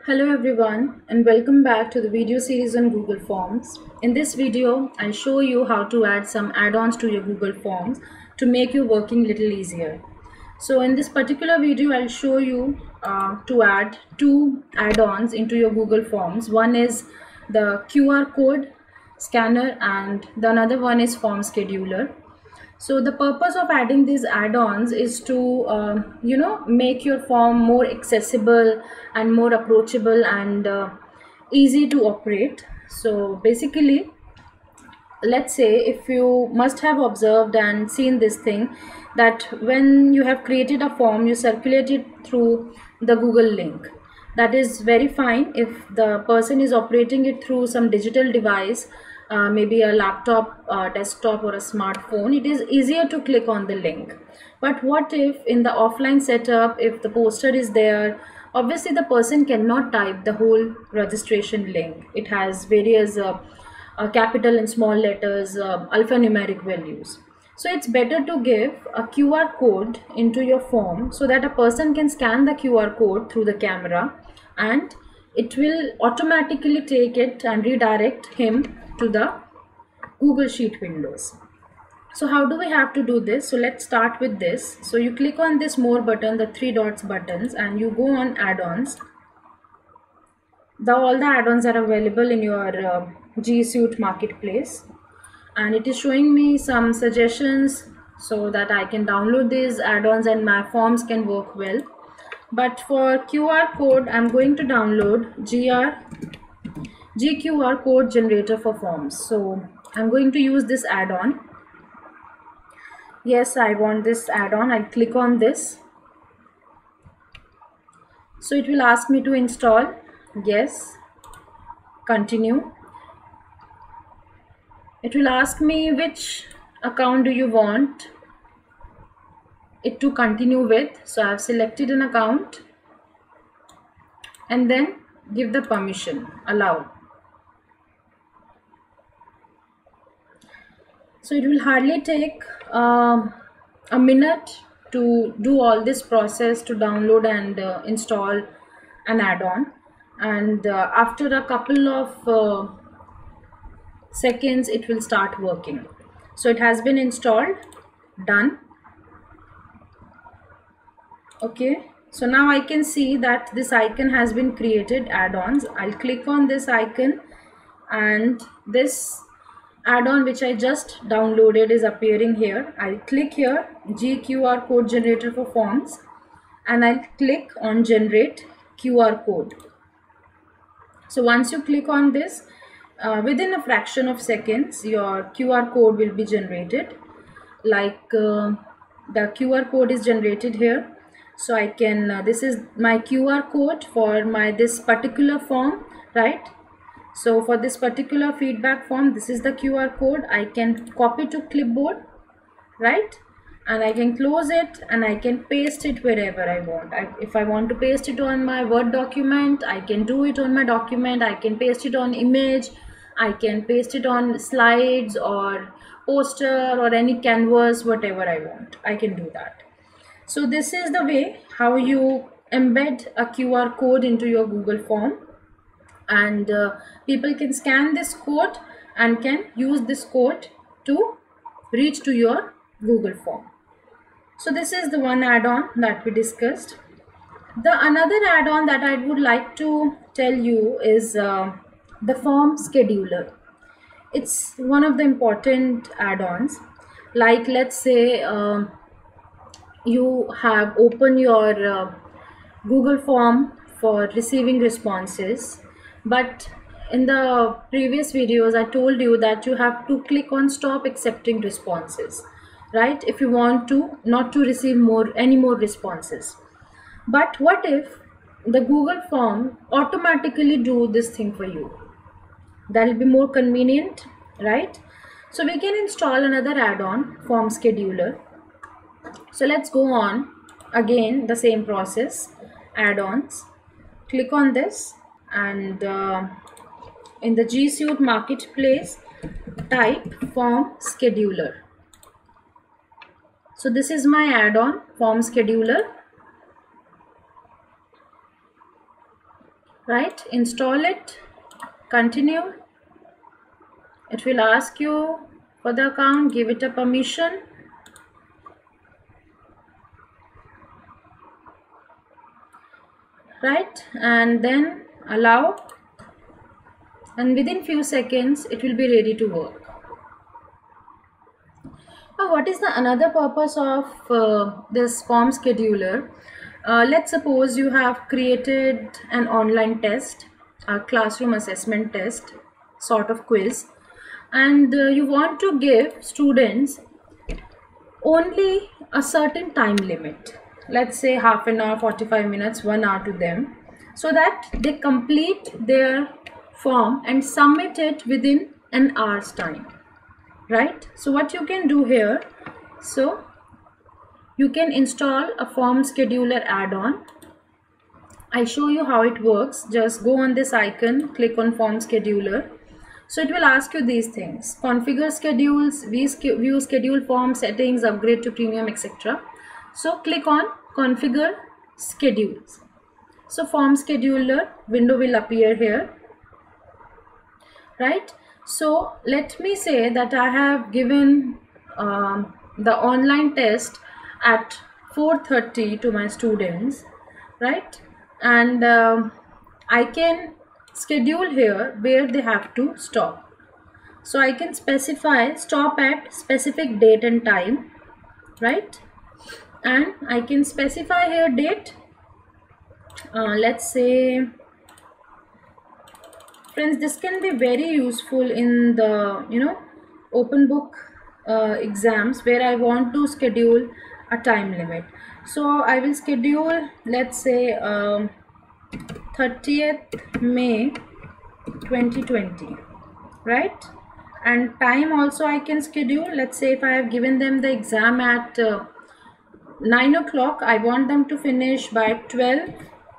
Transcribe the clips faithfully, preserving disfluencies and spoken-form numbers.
Hello everyone and welcome back to the video series on Google Forms. In this video, I'll show you how to add some add-ons to your Google Forms to make your working little easier. So in this particular video, I'll show you uh, to add two add-ons into your Google Forms. One is the Q R code scanner and the another one is form scheduler. So the purpose of adding these add-ons is to uh, you know make your form more accessible and more approachable and uh, easy to operate. So basically, let's say if you must have observed and seen this thing, that when you have created a form, you circulate it through the Google link. That is very fine if the person is operating it through some digital device, uh, maybe a laptop, uh, desktop or a smartphone. It is easier to click on the link. But what if in the offline setup, if the poster is there, obviously the person cannot type the whole registration link. It has various uh, uh, capital and small letters, uh, alphanumeric values. So it's better to give a Q R code into your form so that a person can scan the Q R code through the camera and it will automatically take it and redirect him to the Google Sheet windows. So how do we have to do this? So let's start with this. So you click on this more button, the three dots buttons, and you go on add-ons. The all the add-ons are available in your uh, G Suite marketplace, and it is showing me some suggestions so that I can download these add-ons and my forms can work well. But for Q R code, I'm going to download G R G Q R code generator for forms. So I'm going to use this add-on. Yes, I want this add-on. I'll click on this. So it will ask me to install. Yes, continue. It will ask me which account do you want it to continue with. So I have selected an account and then give the permission, allow. So it will hardly take uh, a minute to do all this process to download and uh, install an add-on, and uh, after a couple of uh, seconds it will start working. So it has been installed, done. Okay, so now I can see that this icon has been created, add-ons. I'll click on this icon and this add-on which I just downloaded is appearing here. I'll click here, G Q R code generator for forms, and I'll click on generate Q R code. So once you click on this, uh, within a fraction of seconds your Q R code will be generated. Like uh, the Q R code is generated here. So I can uh, this is my Q R code for my this particular form, right? So for this particular feedback form, this is the Q R code. I can copy to clipboard, right? And I can close it and I can paste it wherever I want. I, if I want to paste it on my Word document, I can do it on my document. I can paste it on image. I can paste it on slides or poster or any canvas, whatever I want. I can do that. So this is the way how you embed a Q R code into your Google form, and uh, people can scan this code and can use this code to reach to your Google form. So this is the one add-on that we discussed. The another add-on that I would like to tell you is uh, the form scheduler. It's one of the important add-ons. Like let's say uh, you have opened your uh, Google form for receiving responses, but in the previous videos I told you that you have to click on stop accepting responses, right? If you want to not to receive more any more responses. But what if the Google form automatically do this thing for you? That will be more convenient, right? So we can install another add-on, form scheduler. So let's go on again, the same process, add-ons. Click on this and uh, in the G Suite marketplace type form scheduler. So this is my add-on, form scheduler. right? Install it, continue. It will ask you for the account, give it a permission. Right, and then allow, and within few seconds it will be ready to work. Now, what is the another purpose of uh, this form scheduler? Uh, let's suppose you have created an online test, a classroom assessment test, sort of quiz, and uh, you want to give students only a certain time limit. Let's say half an hour, forty-five minutes, one hour to them, so that they complete their form and submit it within an hour's time. Right? So what you can do here, so you can install a form scheduler add-on. I show you how it works. Just go on this icon, click on form scheduler. So it will ask you these things: configure schedules, view schedule form settings, upgrade to premium, et cetera. So click on configure schedules. So form scheduler window will appear here, right? So let me say that I have given um, the online test at four thirty to my students, right? And um, I can schedule here where they have to stop. So I can specify stop at specific date and time, right? And I can specify here date. Uh, let's say, friends, this can be very useful in the, you know, open book uh, exams where I want to schedule a time limit. So I will schedule, let's say, um, thirtieth May twenty twenty, right? And time also I can schedule. Let's say if I have given them the exam at uh, nine o'clock, I want them to finish by twelve.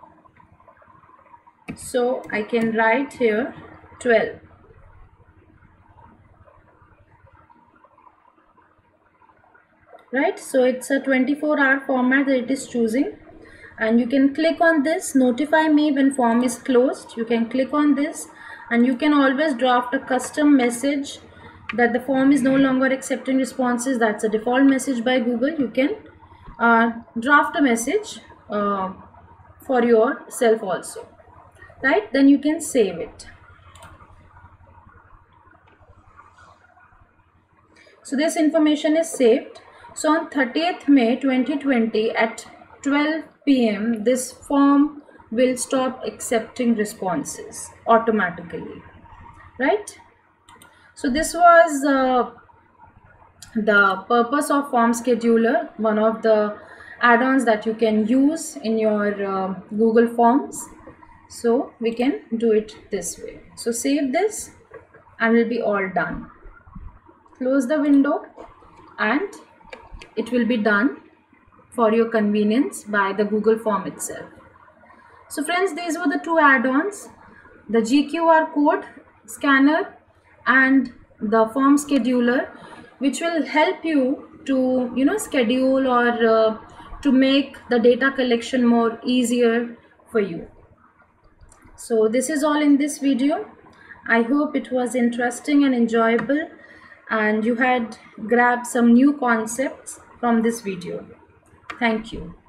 So I can write here twelve. Right, so it's a twenty-four hour format that it is choosing, and you can click on this, notify me when form is closed. You can click on this, and you can always draft a custom message that the form is no longer accepting responses. That's a default message by Google. You can uh, draft a message uh, for yourself also, right? Then you can save it. So this information is saved. So on thirtieth May twenty twenty at twelve p m this form will stop accepting responses automatically, right? So this was uh, the purpose of form scheduler, one of the add-ons that you can use in your uh, Google Forms. So we can do it this way. So save this and it will be all done. Close the window and it will be done for your convenience by the Google Form itself. So friends, these were the two add-ons, the G Q R code scanner and the form scheduler, which will help you to, you know, schedule or uh, to make the data collection more easier for you. So this is all in this video. I hope it was interesting and enjoyable, and you had grabbed some new concepts from this video. Thank you.